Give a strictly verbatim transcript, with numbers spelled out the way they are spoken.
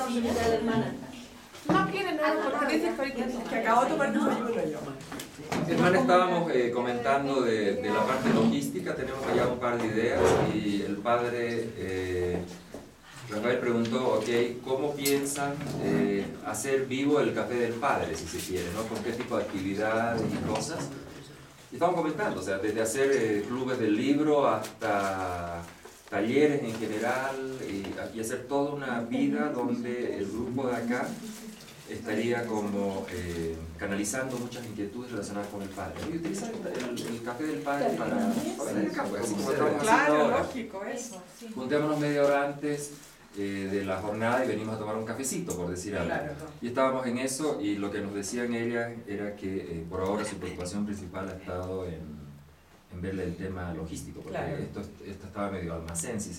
señora hermana. No quiere nada porque dice que acabó de tomar desayuno yo. Hermana, estábamos eh, comentando de, de la parte logística, tenemos allá un par de ideas y el padre eh, Rafael preguntó, ok, ¿cómo piensan eh, hacer vivo el Café del Padre, si se quiere, ¿no? ¿Con qué tipo de actividades y cosas? Y estamos comentando, o sea, desde hacer eh, clubes del libro hasta talleres en general y, y hacer toda una vida donde el grupo de acá estaría como eh, canalizando muchas inquietudes relacionadas con el padre. Y utilizar el, el café del padre para, para eso, pues, así como estamos haciendo Claro, ahora. lógico, eso. Juntémonos media hora antes eh, de la jornada y venimos a tomar un cafecito, por decir algo. Claro. Y estábamos en eso y lo que nos decían ellas era que eh, por ahora su preocupación principal ha estado en, en verle el tema logístico, porque Claro. esto, esto estaba medio almacén, si se